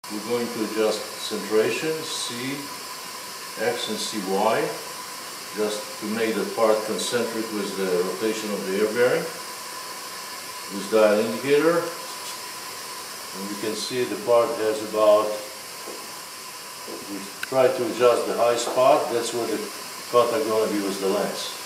we're going to adjust centration, C, X and CY, just to make the part concentric with the rotation of the air bearing. This dial indicator, and you can see the part has about, we try to adjust the high spot, that's where the contact going to be with the lens.